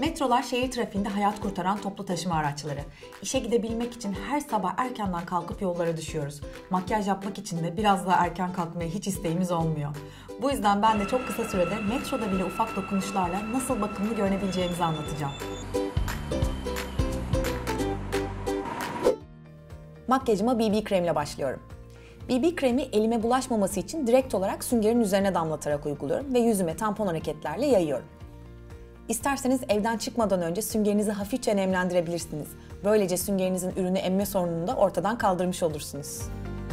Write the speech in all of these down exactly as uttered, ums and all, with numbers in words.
Metrolar şehir trafiğinde hayat kurtaran toplu taşıma araçları. İşe gidebilmek için her sabah erkenden kalkıp yollara düşüyoruz. Makyaj yapmak için de biraz daha erken kalkmaya hiç isteğimiz olmuyor. Bu yüzden ben de çok kısa sürede metroda bile ufak dokunuşlarla nasıl bakımlı görünebileceğimizi anlatacağım. Makyajıma B B kremle başlıyorum. B B kremi elime bulaşmaması için direkt olarak süngerin üzerine damlatarak uyguluyorum ve yüzüme tampon hareketlerle yayıyorum. İsterseniz evden çıkmadan önce süngerinizi hafifçe nemlendirebilirsiniz. Böylece süngerinizin ürünü emme sorununu da ortadan kaldırmış olursunuz.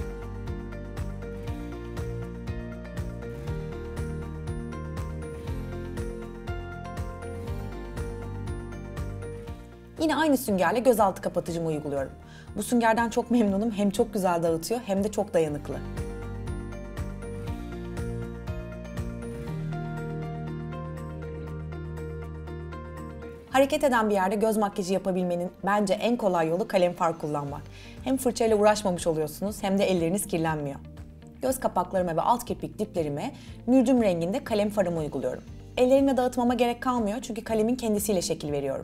Yine aynı süngerle gözaltı kapatıcımı uyguluyorum. Bu süngerden çok memnunum. Hem çok güzel dağıtıyor hem de çok dayanıklı. Hareket eden bir yerde göz makyajı yapabilmenin bence en kolay yolu kalem far kullanmak. Hem fırçayla uğraşmamış oluyorsunuz hem de elleriniz kirlenmiyor. Göz kapaklarıma ve alt kirpik diplerime mürdüm renginde kalem farımı uyguluyorum. Ellerimle dağıtmama gerek kalmıyor çünkü kalemin kendisiyle şekil veriyorum.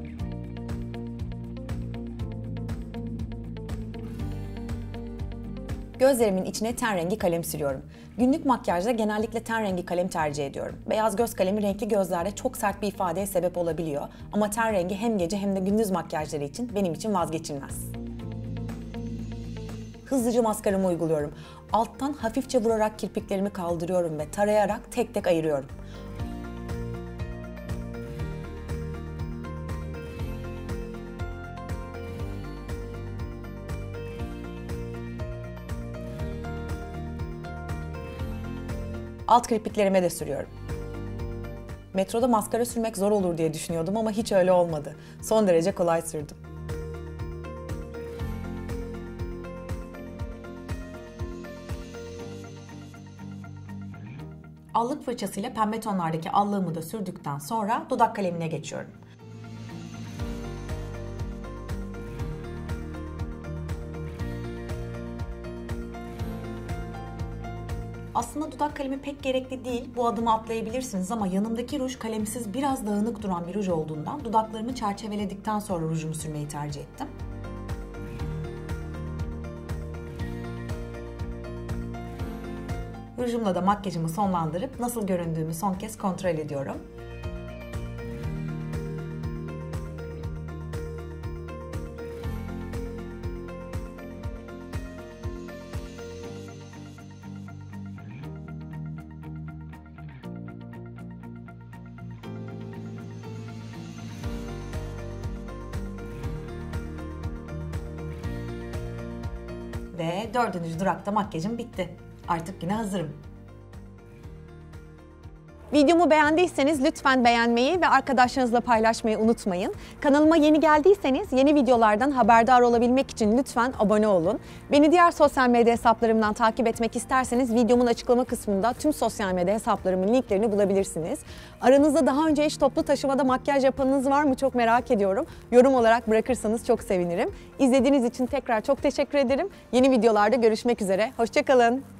Gözlerimin içine ten rengi kalem sürüyorum. Günlük makyajda genellikle ten rengi kalem tercih ediyorum. Beyaz göz kalemi renkli gözlerde çok sert bir ifadeye sebep olabiliyor. Ama ten rengi hem gece hem de gündüz makyajları için benim için vazgeçilmez. Hızlıca maskaramı uyguluyorum. Alttan hafifçe vurarak kirpiklerimi kaldırıyorum ve tarayarak tek tek ayırıyorum. Alt kirpiklerime de sürüyorum. Metroda maskara sürmek zor olur diye düşünüyordum ama hiç öyle olmadı. Son derece kolay sürdüm. Allık fırçasıyla pembe tonlardaki allığımı da sürdükten sonra dudak kalemine geçiyorum. Aslında dudak kalemi pek gerekli değil, bu adımı atlayabilirsiniz ama yanımdaki ruj kalemsiz biraz dağınık duran bir ruj olduğundan dudaklarımı çerçeveledikten sonra rujumu sürmeyi tercih ettim. Rujumla da makyajımı sonlandırıp nasıl göründüğümü son kez kontrol ediyorum. Ve dördüncü durakta makyajım bitti. Artık güne hazırım. Videomu beğendiyseniz lütfen beğenmeyi ve arkadaşlarınızla paylaşmayı unutmayın. Kanalıma yeni geldiyseniz yeni videolardan haberdar olabilmek için lütfen abone olun. Beni diğer sosyal medya hesaplarımdan takip etmek isterseniz videomun açıklama kısmında tüm sosyal medya hesaplarımın linklerini bulabilirsiniz. Aranızda daha önce hiç toplu taşımada makyaj yapanınız var mı çok merak ediyorum. Yorum olarak bırakırsanız çok sevinirim. İzlediğiniz için tekrar çok teşekkür ederim. Yeni videolarda görüşmek üzere. Hoşça kalın.